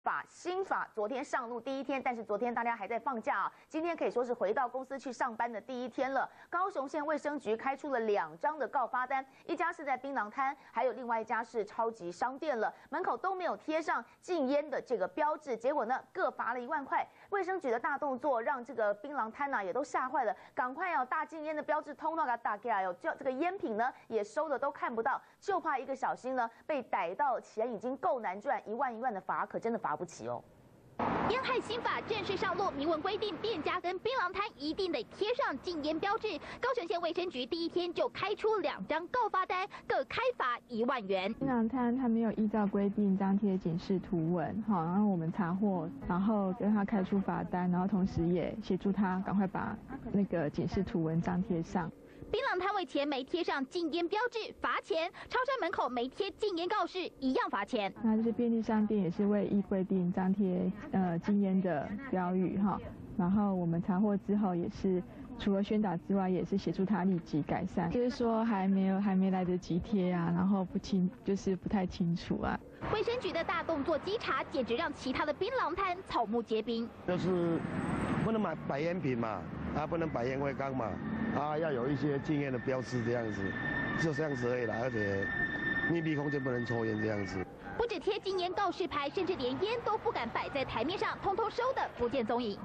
法新法昨天上路第一天，但是昨天大家还在放假啊，今天可以说是回到公司去上班的第一天了。高雄县卫生局开出了2张的告发单，一家是在槟榔摊，还有另外一家是超级商店了，门口都没有贴上禁烟的这个标志，结果呢各罚了1万块。卫生局的大动作让这个槟榔摊也都吓坏了，赶快大禁烟的标志通通给它打开来，这个烟品呢也收的都看不到，就怕一个小心呢被逮到，钱已经够难赚，1万的罚可真的罚不起哦。 烟害新法正式上路，明文规定店家跟槟榔摊一定得贴上禁烟标志。高雄县卫生局第一天就开出2张告发单，各开罚1万元。 槟榔摊他没有依照规定张贴警示图文，好，然后我们查获，然后跟他开出罚单，然后同时也协助他赶快把那个警示图文张贴上。 槟榔摊位前没贴上禁烟标志，罚钱；超商门口没贴禁烟告示，一样罚钱。 那就是便利商店也是未依规定张贴禁烟的标语哈，然后我们查获之后也是除了宣导之外，也是协助他立即改善。就是说还没来得及贴啊，然后就是不太清楚啊。 卫生局的大动作稽查，简直让其他的槟榔摊草木皆兵。 就是不能摆烟品嘛，不能摆烟灰缸嘛。要有一些禁烟的标志这样子，就这样子而已啦。而且密闭空间不能抽烟这样子。 不止贴禁烟告示牌，甚至连烟都不敢摆在台面上，通通收的不见踪影。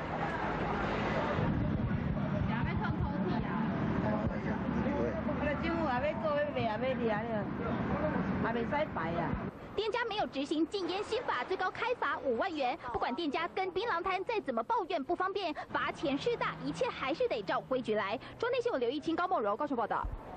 店家没有执行禁烟新法，最高开罚5万元。不管店家跟槟榔摊再怎么抱怨不方便，罚钱事大，一切还是得照规矩来。中天新闻刘义清、高梦柔高雄报道。